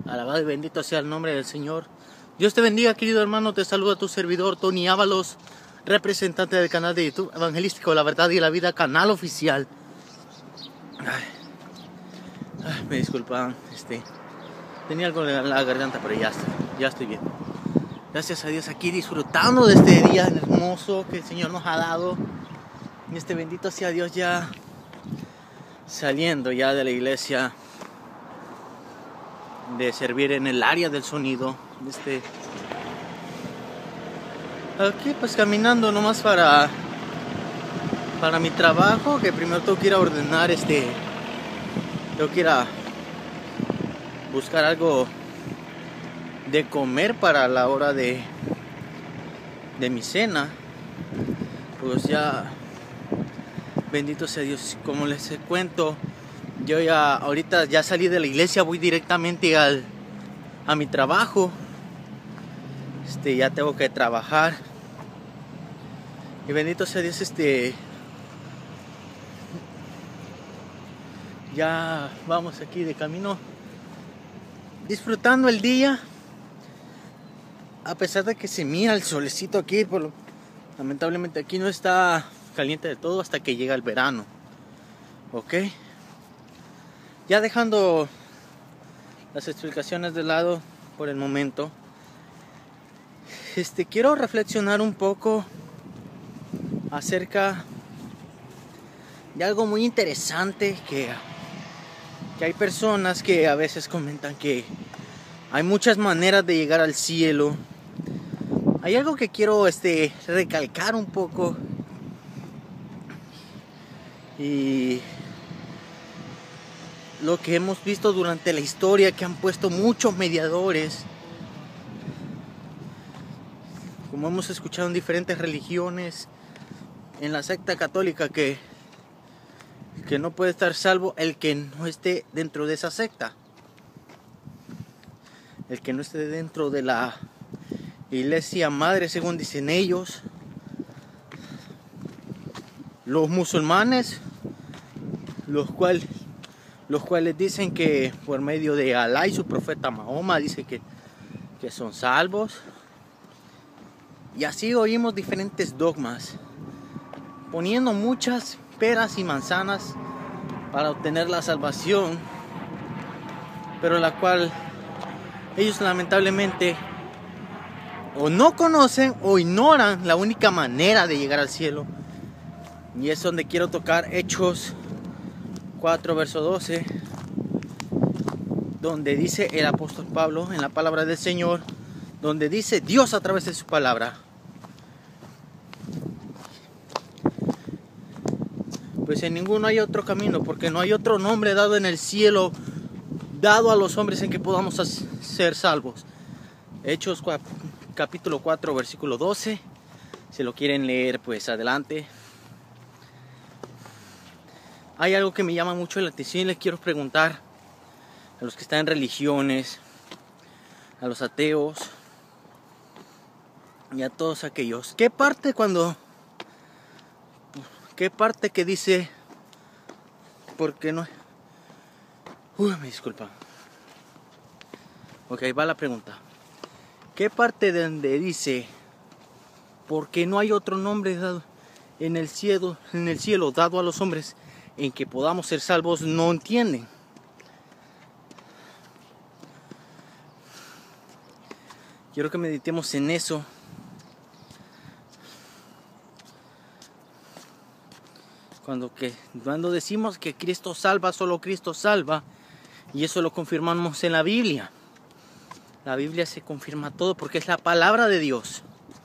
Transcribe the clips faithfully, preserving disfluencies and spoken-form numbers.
Alabado y bendito sea el nombre del Señor. Dios te bendiga, querido hermano. Te saluda tu servidor, Tony Ábalos, representante del canal de YouTube Evangelístico La Verdad y la Vida, canal oficial. Ay, ay, me disculpan, este, tenía algo en la garganta, pero ya estoy, ya estoy bien. Gracias a Dios, aquí disfrutando de este día hermoso que el Señor nos ha dado. Y este bendito sea Dios, ya saliendo ya de la iglesia, de servir en el área del sonido. Este, aquí pues caminando nomás para para mi trabajo, que primero tengo que ir a ordenar, este, tengo que ir a buscar algo de comer para la hora de de mi cena. Pues ya, bendito sea Dios, como les cuento, yo ya ahorita ya salí de la iglesia, voy directamente al a mi trabajo. Este, ya tengo que trabajar. Y bendito sea Dios, este, ya vamos aquí de camino, disfrutando el día. A pesar de que se mira el solecito aquí, por lo, lamentablemente aquí no está caliente de todo hasta que llega el verano. Ok. Ya dejando las explicaciones de lado por el momento, este, quiero reflexionar un poco acerca de algo muy interesante que, que hay personas que a veces comentan que hay muchas maneras de llegar al cielo. Hay algo que quiero este, recalcar un poco, y lo que hemos visto durante la historia, que han puesto muchos mediadores, como hemos escuchado en diferentes religiones, en la secta católica, que, que no puede estar salvo el que no esté dentro de esa secta, el que no esté dentro de la iglesia madre, según dicen ellos. Los musulmanes, los cuales los cuales dicen que por medio de Alá y su profeta Mahoma, dice que, que son salvos. Y así oímos diferentes dogmas, poniendo muchas peras y manzanas para obtener la salvación, pero la cual ellos lamentablemente o no conocen o ignoran la única manera de llegar al cielo. Y es donde quiero tocar Hechos cuatro, verso doce, donde dice el apóstol Pablo en la palabra del Señor, donde dice Dios a través de su palabra: pues en ninguno hay otro camino, porque no hay otro nombre dado en el cielo, dado a los hombres, en que podamos ser salvos. Hechos capítulo cuatro, versículo doce. Si lo quieren leer, pues adelante. Hay algo que me llama mucho la atención y les quiero preguntar a los que están en religiones, a los ateos y a todos aquellos: ¿qué parte cuando qué parte que dice porque no? Uy, me disculpa. Ok, va la pregunta. ¿Qué parte de donde dice porque no hay otro nombre dado en el cielo, en el cielo dado a los hombres en que podamos ser salvos, no entienden? Quiero que meditemos en eso. Cuando, que, cuando decimos que Cristo salva, solo Cristo salva, y eso lo confirmamos en la Biblia. La Biblia se confirma todo porque es la palabra de Dios.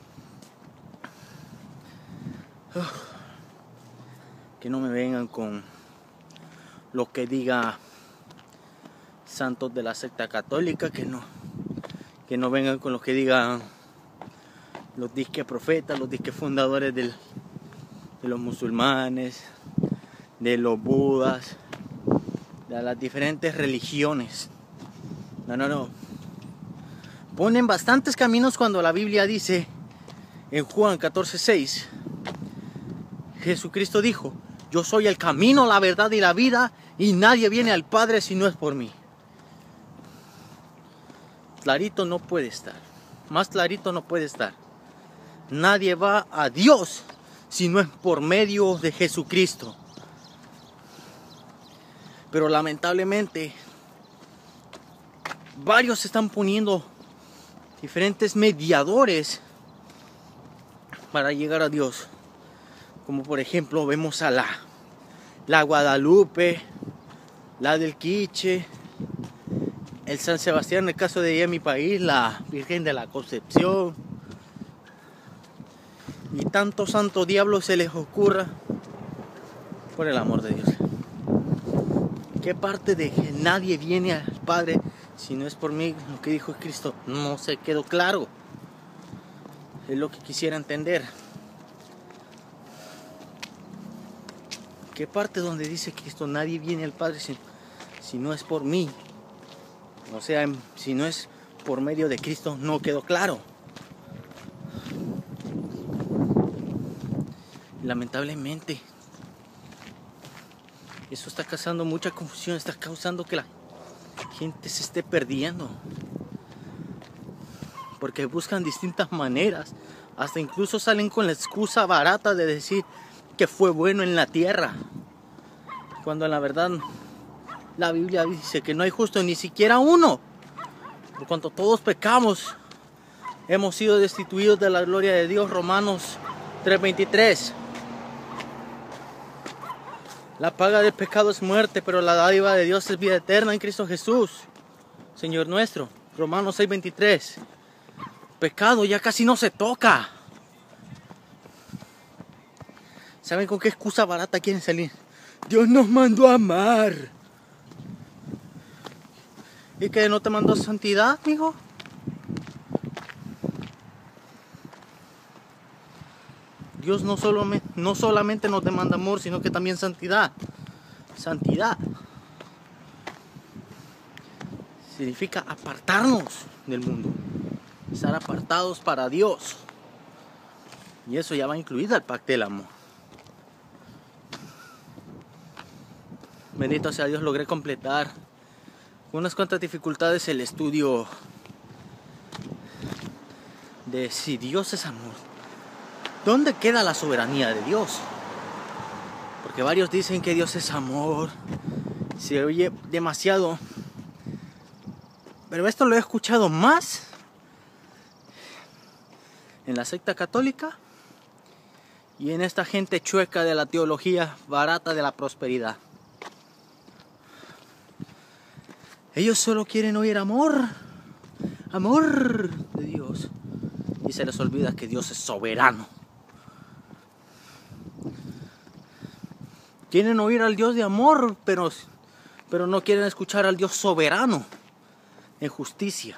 Uf. Que no me vengan con lo que diga santos de la secta católica, que no, que no vengan con lo que digan los disque profetas, los disque fundadores del, de los musulmanes, de los budas, de las diferentes religiones. No, no, no. Ponen bastantes caminos cuando la Biblia dice en Juan catorce, seis, Jesucristo dijo: yo soy el camino, la verdad y la vida, y nadie viene al Padre si no es por mí. clarito no puede estar. Más clarito no puede estar. Nadie va a Dios si no es por medio de Jesucristo. Pero lamentablemente, varios están poniendo diferentes mediadores para llegar a Dios. Como por ejemplo vemos a la, la Guadalupe, la del Quiche, el San Sebastián, en el caso de ella en mi país, la Virgen de la Concepción. Y tantos santos diablos se les ocurra, por el amor de Dios. ¿Qué parte de que nadie viene al Padre si no es por mí? Lo que dijo Cristo no se quedó claro. Es lo que quisiera entender. ¿Qué parte donde dice Cristo nadie viene al Padre si, si no es por mí? O sea, si no es por medio de Cristo, no quedó claro. Lamentablemente, eso está causando mucha confusión, está causando que la gente se esté perdiendo. Porque buscan distintas maneras, hasta incluso salen con la excusa barata de decir que fue bueno en la tierra. Cuando en la verdad la Biblia dice que no hay justo ni siquiera uno. Por cuanto todos pecamos, hemos sido destituidos de la gloria de Dios. Romanos tres veintitrés. La paga del pecado es muerte, pero la dádiva de Dios es vida eterna en Cristo Jesús, Señor nuestro. Romanos seis veintitrés. Pecado ya casi no se toca. ¿Saben con qué excusa barata quieren salir? Dios nos mandó a amar. ¿Y que no te mandó santidad, hijo? Dios no, solo, no solamente nos demanda amor, sino que también santidad. Santidad significa apartarnos del mundo, estar apartados para Dios. Y eso ya va incluida el pacto del amor. Bendito sea Dios, logré completar con unas cuantas dificultades el estudio de si Dios es amor. ¿Dónde queda la soberanía de Dios? Porque varios dicen que Dios es amor. Se oye demasiado. Pero esto lo he escuchado más en la secta católica y en esta gente chueca de la teología barata de la prosperidad. Ellos solo quieren oír amor, amor de Dios. Y se les olvida que Dios es soberano. Quieren oír al Dios de amor, pero, pero no quieren escuchar al Dios soberano en justicia.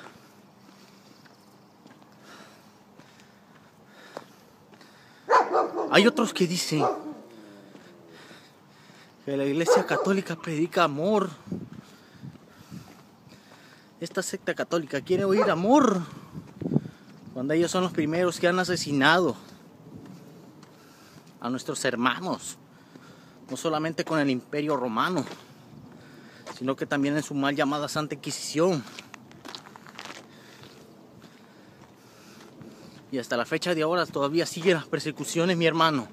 Hay otros que dicen que la Iglesia Católica predica amor. Esta secta católica quiere oír amor cuando ellos son los primeros que han asesinado a nuestros hermanos, no solamente con el Imperio Romano, sino que también en su mal llamada Santa Inquisición. Y hasta la fecha de ahora todavía siguen las persecuciones, mi hermano.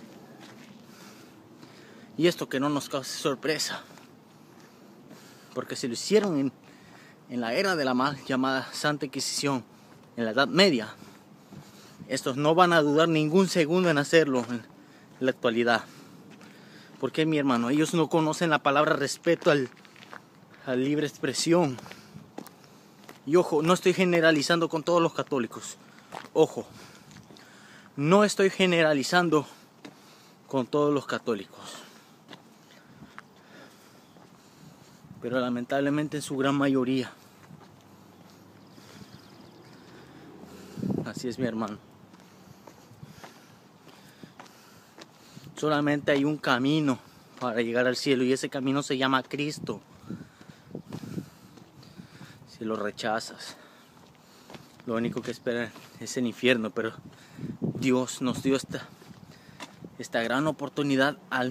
Y esto que no nos cause sorpresa, porque si lo hicieron en, en la era de la mal llamada Santa Inquisición, en la Edad Media, estos no van a dudar ningún segundo en hacerlo en la actualidad. Porque, mi hermano, ellos no conocen la palabra respeto al, a la libre expresión. Y ojo, no estoy generalizando con todos los católicos. Ojo, no estoy generalizando con todos los católicos. Pero lamentablemente en su gran mayoría. Así es, mi hermano. Solamente hay un camino para llegar al cielo y ese camino se llama Cristo. Si lo rechazas, lo único que esperan es el infierno, pero Dios nos dio esta, esta gran oportunidad al,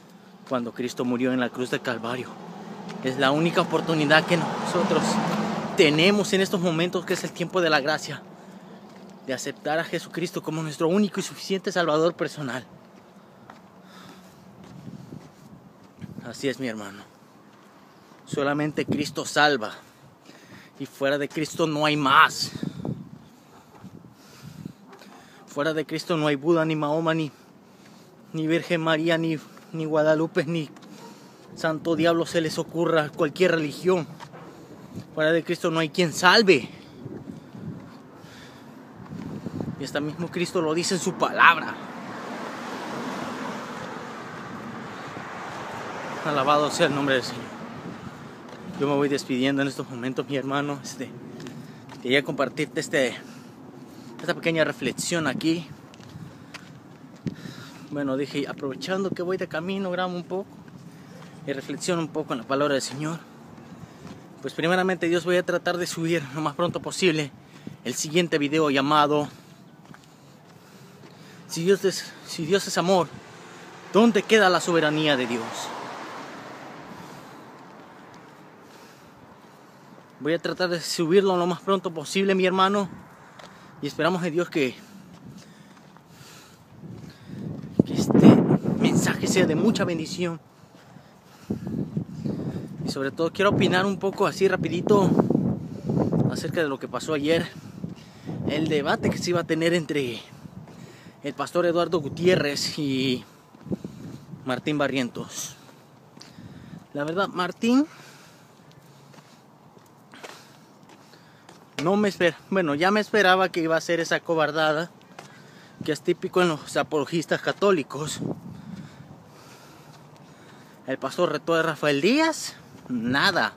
cuando Cristo murió en la cruz de Calvario. Es la única oportunidad que nosotros tenemos en estos momentos, que es el tiempo de la gracia, de aceptar a Jesucristo como nuestro único y suficiente Salvador personal. Así es, mi hermano. Solamente Cristo salva. Y fuera de Cristo no hay más. Fuera de Cristo no hay Buda, ni Mahoma, ni, ni Virgen María, ni, ni Guadalupe, ni Santo Diablo se les ocurra, cualquier religión. Fuera de Cristo no hay quien salve. Y este mismo Cristo lo dice en su palabra. Alabado sea el nombre del Señor. Yo me voy despidiendo en estos momentos, mi hermano. Este, quería compartirte este, esta pequeña reflexión aquí. Bueno, dije, aprovechando que voy de camino, grabo un poco y reflexiono un poco en la palabra del Señor. Pues primeramente, Dios, voy a tratar de subir lo más pronto posible el siguiente video llamado Si Dios es, si Dios es amor, ¿dónde queda la soberanía de Dios? Voy a tratar de subirlo lo más pronto posible, mi hermano. Y esperamos en Dios que, que este mensaje sea de mucha bendición. Y sobre todo quiero opinar un poco así rapidito acerca de lo que pasó ayer. El debate que se iba a tener entre el pastor Eduardo Gutiérrez y Martín Barrientos. La verdad, Martín no me espera, bueno, ya me esperaba que iba a ser esa cobardada que es típico en los apologistas católicos. El pastor retó a Rafael Díaz, nada,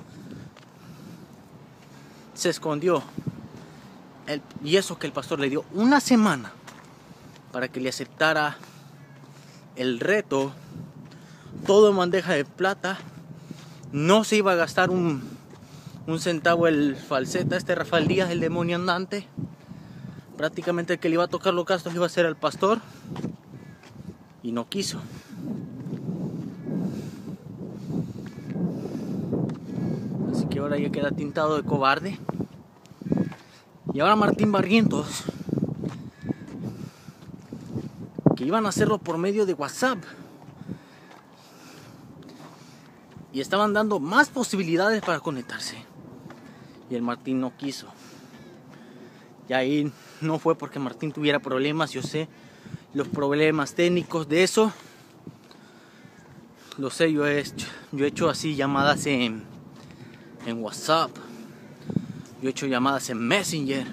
se escondió. El, y eso que el pastor le dio una semana para que le aceptara el reto, todo en bandeja de plata. No se iba a gastar un Un centavo el falseta, este Rafael Díaz, el demonio andante. Prácticamente el que le iba a tocar los gastos iba a ser el pastor. Y no quiso. Así que ahora ya queda tintado de cobarde. Y ahora Martín Barrientos, que iban a hacerlo por medio de WhatsApp. Y estaban dando más posibilidades para conectarse. Y el Martín no quiso. Y ahí no fue porque Martín tuviera problemas. Yo sé los problemas técnicos de eso. Lo sé, yo he hecho, yo he hecho así llamadas en, en WhatsApp. Yo he hecho llamadas en Messenger.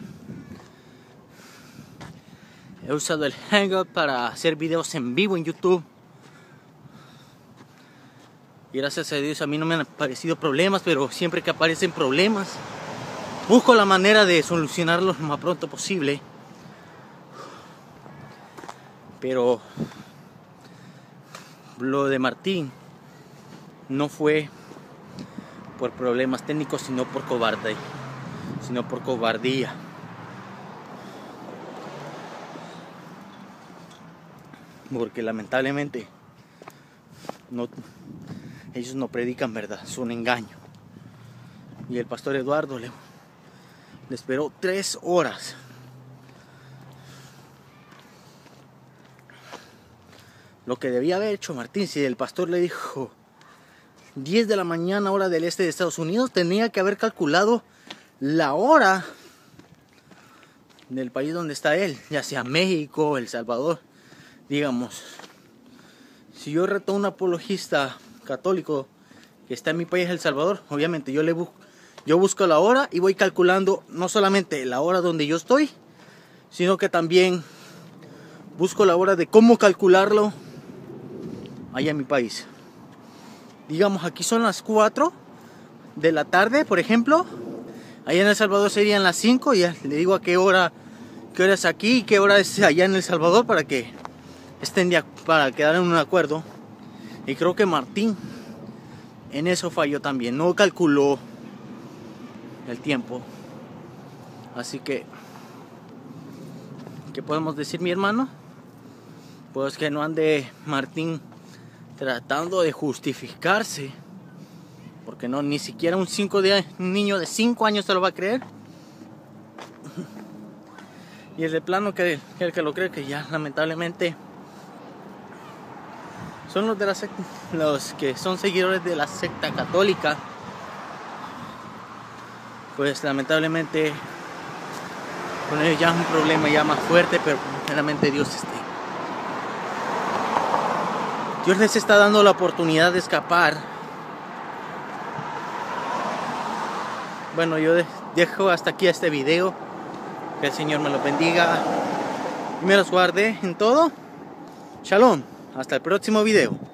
He usado el Hangout para hacer videos en vivo en YouTube. Y gracias a Dios a mí no me han aparecido problemas, pero siempre que aparecen problemas, busco la manera de solucionarlos lo más pronto posible. Pero lo de Martín no fue por problemas técnicos, sino por cobarde, sino por cobardía. Porque lamentablemente no, ellos no predican verdad, son engaño. Y el pastor Eduardo le, le esperó tres horas. Lo que debía haber hecho Martín, si el pastor le dijo diez de la mañana hora del este de Estados Unidos, tenía que haber calculado la hora del país donde está él, ya sea México, El Salvador. Digamos, si yo reto a un apologista católico que está en mi país, El Salvador, obviamente yo le busco, yo busco la hora y voy calculando no solamente la hora donde yo estoy, sino que también busco la hora de cómo calcularlo allá en mi país. Digamos, aquí son las cuatro de la tarde, por ejemplo. Allá en El Salvador serían las cinco. Y ya le digo a qué hora, qué hora es aquí y qué hora es allá en El Salvador para que estén de, para quedar en un acuerdo. Y creo que Martín en eso falló también. No calculó el tiempo. Así que, ¿qué podemos decir, mi hermano? Pues que no ande Martín tratando de justificarse porque no, ni siquiera un, cinco de, un niño de cinco años se lo va a creer. Y el de plano que el que lo cree, que ya lamentablemente son los de la secta, los que son seguidores de la secta católica, pues lamentablemente con ellos ya es un problema ya más fuerte, pero primeramente Dios este Dios les está dando la oportunidad de escapar. Bueno, yo dejo hasta aquí este video. Que el Señor me los bendiga y me los guarde en todo. Shalom. Hasta el próximo video.